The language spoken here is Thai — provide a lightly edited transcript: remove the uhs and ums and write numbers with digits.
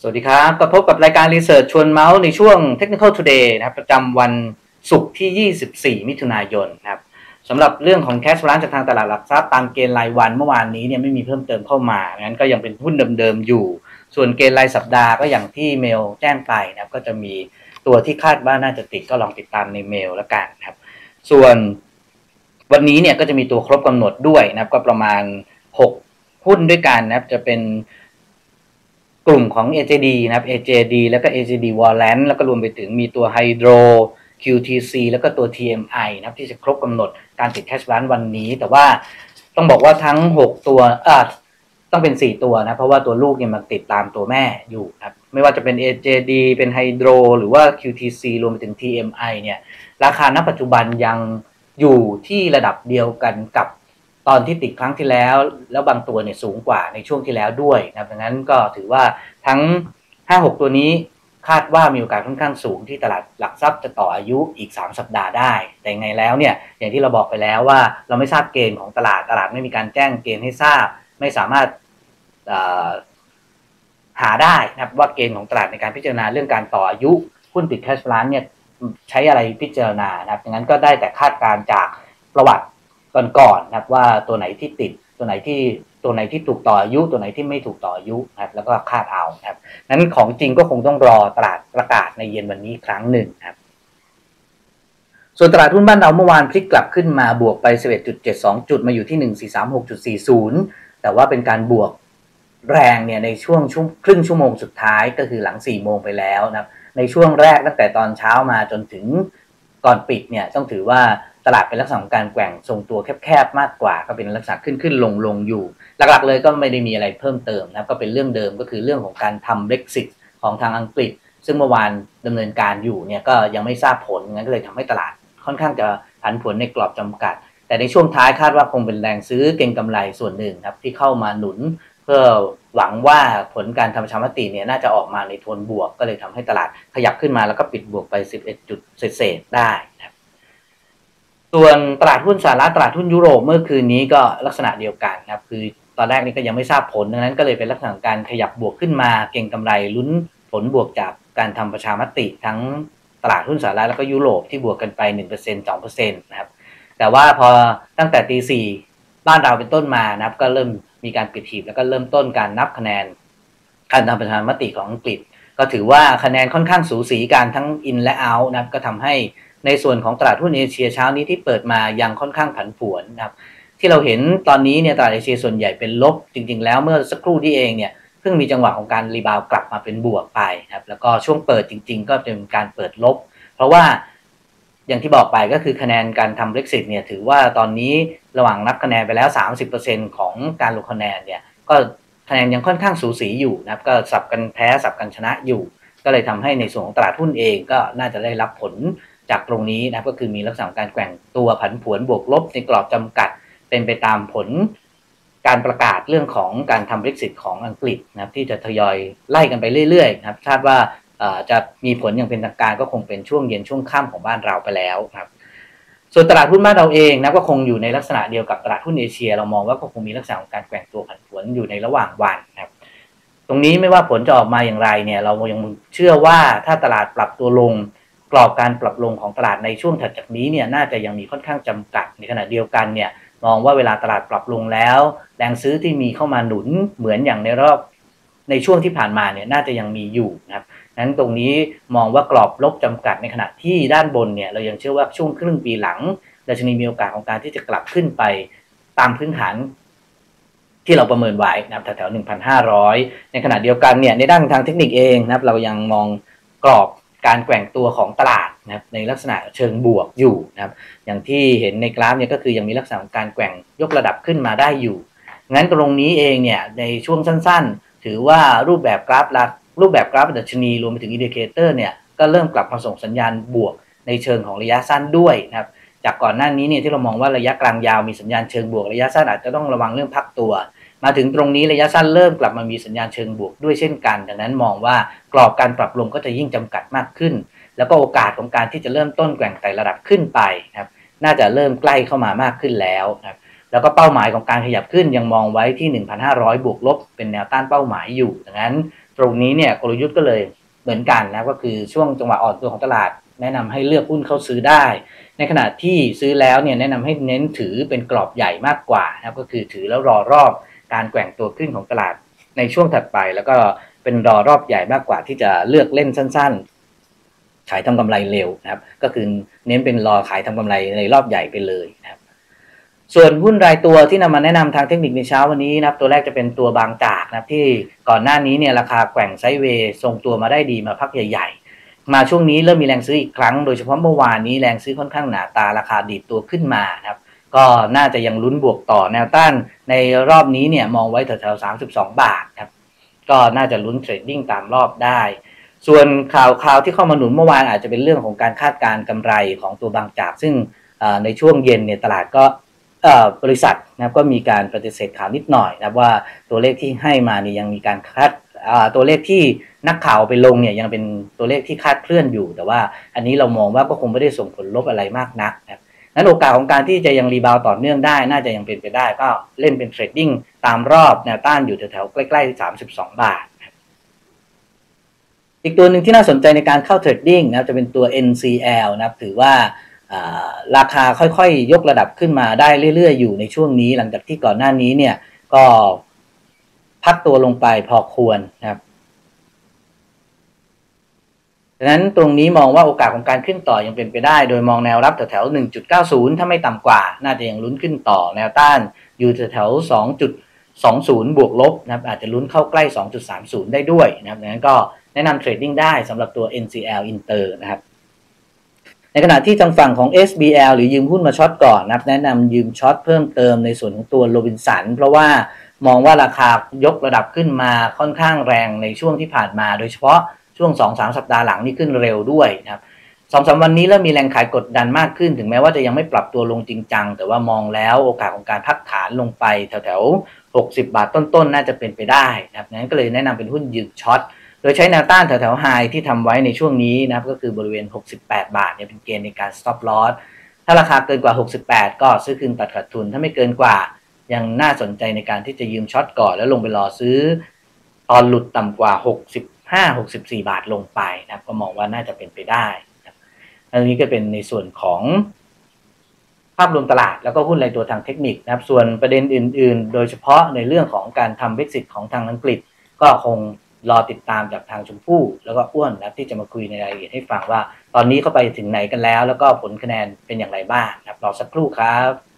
สวัสดีครับก็พบกับรายการรีเสิร์ชชวนเมาส์ในช่วง Technical Today นะครับประจำวันศุกร์ที่24มิถุนายนนะครับสำหรับเรื่องของ Cash Balance จากทางตลาดหลักทรัพย์ตามเกณฑ์รายวันเมื่อวานนี้เนี่ยไม่มีเพิ่มเติมเข้ามางั้นก็ยังเป็นหุ้นเดิมๆอยู่ส่วนเกณฑ์รายสัปดาห์ก็อย่างที่เมลแจ้งไปนะครับก็จะมีตัวที่คาดว่าน่าจะติดก็ลองติดตามในเมลแล้วกันครับส่วนวันนี้เนี่ยก็จะมีตัวครบกำหนดด้วยนะครับก็ประมาณ6หุ้นด้วยกันนะครับจะเป็นกลุ่มของ AJD นะครับ AJD แล้วก็ AJD Warrant แล้วก็รวมไปถึงมีตัว Hydro QTC แล้วก็ตัว TMI นะครับที่จะครบกำหนดการติด Cash Balance วันนี้แต่ว่าต้องบอกว่าทั้ง6ตัวต้องเป็น4ตัวนะเพราะว่าตัวลูกเนี่ยมันติดตามตัวแม่อยู่ครับไม่ว่าจะเป็น AJD เป็น Hydro หรือว่า QTC รวมไปถึง TMI เนี่ยราคาณปัจจุบันยังอยู่ที่ระดับเดียวกันกับตอนที่ติดครั้งที่แล้วบางตัวเนี่ยสูงกว่าในช่วงที่แล้วด้วยนะดังนั้นก็ถือว่าทั้ง 5-6 ตัวนี้คาดว่ามีโอกาสค่อนข้างสูงที่ตลาดหลักทรัพย์จะต่ออายุอีก3สัปดาห์ได้แต่ไงแล้วเนี่ยอย่างที่เราบอกไปแล้วว่าเราไม่ทราบเกณฑ์ของตลาดไม่มีการแจ้งเกณฑ์ให้ทราบไม่สามารถหาได้นะครับว่าเกณฑ์ของตลาดในการพิจารณาเรื่องการต่ออายุหุ้นติด Cash Balance เนี่ยใช้อะไรพิจารณานะครับดังนั้นก็ได้แต่คาดการณ์จากประวัติก่อนนะครับว่าตัวไหนที่ติดตัวไหนที่ถูกต่ออายุตัวไหนที่ไม่ถูกต่ออายุนะครับแล้วก็คาดเอานะครับนั้นของจริงก็คงต้องรอตลาดประกาศในเย็นวันนี้ครั้งหนึ่งครับส่วนตลาดหุ้นบ้านเราเมื่อวานพลิกกลับขึ้นมาบวกไป 11.72 จุดมาอยู่ที่ 1436.40 แต่ว่าเป็นการบวกแรงเนี่ยในช่วงครึ่งชั่วโมงสุดท้ายก็คือหลัง4โมงไปแล้วนะครับในช่วงแรกตั้งแต่ตอนเช้ามาจนถึงก่อนปิดเนี่ยต้องถือว่าตลาดเป็นลักษณะของการแกว่งทรงตัวแคบๆมากกว่าก็เป็นลักษณะขึ้นลงอยู่หลักๆเลยก็ไม่ได้มีอะไรเพิ่มเติมนะครับก็เป็นเรื่องเดิมก็คือเรื่องของการทำ Brexit ของทางอังกฤษซึ่งเมื่อวานดำเนินการอยู่เนี่ยก็ยังไม่ทราบผลงั้นก็เลยทำให้ตลาดค่อนข้างจะผันผวนในกรอบจำกัดแต่ในช่วงท้ายคาดว่าคงเป็นแรงซื้อเก็งกำไรส่วนหนึ่งครับที่เข้ามาหนุนเพื่อหวังว่าผลการทำประชามติเนี่ยน่าจะออกมาในโทนบวกก็เลยทำให้ตลาดขยับขึ้นมาแล้วก็ปิดบวกไป11จุดเศษได้นะครับส่วนตลาดหุ้นสหรัฐตลาดหุ้นยุโรปเมื่อคืนนี้ก็ลักษณะเดียวกันครับคือตอนแรกนี่ก็ยังไม่ทราบผลดังนั้นก็เลยเป็นลักษณะการขยับบวกขึ้นมาเก็งกำไรลุ้นผลบวกจากการทำประชามติทั้งตลาดหุ้นสหรัฐแล้วก็ยุโรปที่บวกกันไป 1% 2% นะครับแต่ว่าพอตั้งแต่ตี 4บ้านเราเป็นต้นมานะครับก็เริ่มมีการปิดหีบแล้วก็เริ่มต้นการนับคะแนนการทำประชามติของอังกฤษก็ถือว่าคะแนนค่อนข้างสูสีกันทั้ง in และ out นะครับก็ทำให้ในส่วนของตลาดหุ้นเอเชียเช้านี้ที่เปิดมายังค่อนข้างผันผวนนะครับที่เราเห็นตอนนี้เนี่ยตลาดเอเชียส่วนใหญ่เป็นลบจริงๆแล้วเมื่อสักครู่ที่เองเนี่ยเพิ่งมีจังหวะของการรีบาวกลับมาเป็นบวกไปครับแล้วก็ช่วงเปิดจริงๆก็เป็นการเปิดลบเพราะว่าอย่างที่บอกไปก็คือคะแนนการทำ Brexit เนี่ยถือว่าตอนนี้ระหว่างนับคะแนนไปแล้ว 30% ของการลงคะแนนเนี่ยก็คะแนนยังค่อนข้างสูสีอยู่นะครับก็สับกันแพ้สับกันชนะอยู่ก็เลยทำให้ในส่วนของตลาดหุ้นเองก็น่าจะได้รับผลจากตรงนี้นะก็คือมีลักษณะการแกว่งตัวผันผวนบวกลบในกรอบจำกัดเป็นไปตามผลการประกาศเรื่องของการทำ Brexit ของอังกฤษนะครับที่จะทยอยไล่กันไปเรื่อยๆนะครับคาดว่าจะมีผลอย่างเป็นทางการก็คงเป็นช่วงเย็นช่วงค่ำของบ้านเราไปแล้วครับส่วนตลาดหุ้นบ้านเราเองนะก็คงอยู่ในลักษณะเดียวกับตลาดหุ้นเอเชียเรามองว่าก็คงมีลักษณะของการแกว่งตัวผันผวนอยู่ในระหว่างวันครับตรงนี้ไม่ว่าผลจะออกมาอย่างไรเนี่ยเรายังเชื่อว่าถ้าตลาดปรับตัวลงกรอบการปรับลงของตลาดในช่วงถัดจากนี้เนี่ยน่าจะยังมีค่อนข้างจำกัดในขณะเดียวกันเนี่ยมองว่าเวลาตลาดปรับลงแล้วแรงซื้อที่มีเข้ามาหนุนเหมือนอย่างในช่วงที่ผ่านมาเนี่ยน่าจะยังมีอยู่นะครับนั้นตรงนี้มองว่ากรอบลบจำกัดในขณะที่ด้านบนเนี่ยเรายังเชื่อว่าช่วงครึ่งปีหลังดัชนีมีโอกาสของการที่จะกลับขึ้นไปตามพื้นฐานที่เราประเมินไว้นะครับแถวๆ 1,500 ในขณะเดียวกันเนี่ยในด้านทางเทคนิคเองนะครับเรายังมองกรอบการแกว่งตัวของตลาดนะครับในลักษณะเชิงบวกอยู่นะครับอย่างที่เห็นในกราฟเนี่ยก็คือยังมีลักษณะของการแกว่งยกระดับขึ้นมาได้อยู่งั้นตรงนี้เองเนี่ยในช่วงสั้นๆถือว่ารูปแบบกราฟดัชนีรวมไปถึงอินดิเคเตอร์เนี่ยก็เริ่มกลับมาส่งสัญญาณบวกในเชิงของระยะสั้นด้วยนะครับจากก่อนหน้านี้เนี่ยที่เรามองว่าระยะกลางยาวมีสัญญาณเชิงบวกระยะสั้นอาจจะต้องระวังเรื่องพักตัวมาถึงตรงนี้ระยะสั้นเริ่มกลับมามีสัญญาณเชิงบวกด้วยเช่นกันดังนั้นมองว่ากรอบการปรับลงก็จะยิ่งจำกัดมากขึ้นแล้วก็โอกาสของการที่จะเริ่มต้นแกว่งไต่ระดับขึ้นไปนะครับน่าจะเริ่มใกล้เข้ามามากขึ้นแล้วนะครับแล้วก็เป้าหมายของการขยับขึ้นยังมองไว้ที่ 1,500 บวกลบเป็นแนวต้านเป้าหมายอยู่ดังนั้นตรงนี้เนี่ยกลยุทธ์ก็เลยเหมือนกันนะก็คือช่วงจังหวะอ่อนตัวของตลาดแนะนำให้เลือกหุ้นเข้าซื้อได้ในขณะที่ซื้อแล้วเนี่ยแนะนำให้เน้นถือเป็นกรอบใหญ่มากกว่านะก็คือถือแล้วรอรอบการแกว่งตัวขึ้นของตลาดในช่วงถัดไปแล้วก็เป็นรอรอบใหญ่มากกว่าที่จะเลือกเล่นสั้นๆขายทำกำไรเร็วนะครับก็คือเน้นเป็นรอขายทำกำไรในรอบใหญ่ไปเลยนะครับส่วนหุ้นรายตัวที่นำมาแนะนำทางเทคนิคในเช้าวันนี้นะครับตัวแรกจะเป็นตัวบางจากนะครับที่ก่อนหน้านี้เนี่ยราคาแกว่งไซด์เวย์ทรงตัวมาได้ดีมาพักใหญ่ๆมาช่วงนี้เริ่มมีแรงซื้ออีกครั้งโดยเฉพาะเมื่อวานนี้แรงซื้อค่อนข้างหนาตาราคาดีดตัวขึ้นมานะครับก็น่าจะยังลุ้นบวกต่อแนวต้านในรอบนี้เนี่ยมองไว้แถวๆ32 บาทครับก็น่าจะลุ้นเทรดดิ้งตามรอบได้ส่วนข่าวที่เข้ามาหนุนเมื่อวานอาจจะเป็นเรื่องของการคาดการณ์กำไรของตัวบางจากซึ่งในช่วงเย็นเนี่ยตลาดก็บริษัทนะครับก็มีการปฏิเสธข่าวนิดหน่อยนะครับว่าตัวเลขที่ให้มานี่ยังมีการตัวเลขที่นักข่าวไปลงเนี่ยยังเป็นตัวเลขที่คาดเคลื่อนอยู่แต่ว่าอันนี้เรามองว่าก็คงไม่ได้ส่งผลลบอะไรมากนักนะครับนั้นโอกาสของการที่จะยังรีบาวต่อเนื่องได้น่าจะยังเป็นไปได้ก็เล่นเป็นเทรดดิ้งตามรอบแนวต้านอยู่แถวๆใกล้ๆ32 บาทอีกตัวหนึ่งที่น่าสนใจในการเข้าเทรดดิ้งนะครับจะเป็นตัว NCL นะครับถือว่าราคาค่อยๆยกระดับขึ้นมาได้เรื่อยๆอยู่ในช่วงนี้หลังจากที่ก่อนหน้านี้เนี่ยก็พักตัวลงไปพอควรนะครับดังนั้นตรงนี้มองว่าโอกาสของการขึ้นต่อยังเป็นไปได้โดยมองแนวรับแถวๆ 1.90 ถ้าไม่ต่ำกว่าน่าจะยังลุ้นขึ้นต่อแนวต้านอยู่แถวๆ 2.20 บวกลบนะครับอาจจะลุ้นเข้าใกล้ 2.30 ได้ด้วยนะครับดังนั้นก็แนะนำเทรดดิ้งได้สำหรับตัว NCL Inter นะครับในขณะที่ทางฝั่งของ SBL หรือยืมหุ้นมาช็อตก่อนนะครับแนะนำยืมช็อตเพิ่มเติมในส่วนของตัวโรบินสันเพราะว่ามองว่าราคายกระดับขึ้นมาค่อนข้างแรงในช่วงที่ผ่านมาโดยเฉพาะช่วง 2-3 สัปดาห์หลังนี่ขึ้นเร็วด้วยนะครับ 2-3 วันนี้เริ่มมีแรงขายกดดันมากขึ้นถึงแม้ว่าจะยังไม่ปรับตัวลงจริงจังแต่ว่ามองแล้วโอกาสของการพักฐานลงไปแถวๆ60 บาทต้นๆน่าจะเป็นไปได้นะครับนั้นก็เลยแนะนำเป็นหุ้นยืมช็อตโดยใช้แนวต้านแถวๆไฮที่ทำไว้ในช่วงนี้นะครับก็คือบริเวณ68 บาทเนี่ยเป็นเกณฑ์ในการ stop loss ถ้าราคาเกินกว่า68ก็ซื้อคืนตัดขาดทุนถ้าไม่เกินกว่ายังน่าสนใจในการที่จะยืมช็อตก่อนแล้วลงไปรอซื้อตอนหลุดต่ำกว่า65-64 บาทลงไปนะครับก็มองว่าน่าจะเป็นไปได้อันนี้ก็เป็นในส่วนของภาพรวมตลาดแล้วก็หุ้นรายตัวทางเทคนิคนะครับส่วนประเด็นอื่นๆโดยเฉพาะในเรื่องของการทำ Brexit ของทางอังกฤษก็คงรอติดตามจากทางชมพู่แล้วก็อ้วนนะที่จะมาคุยในรายละเอียดให้ฟังว่าตอนนี้เข้าไปถึงไหนกันแล้วแล้วก็ผลคะแนนเป็นอย่างไรบ้างนะครับรอสักครู่ครับ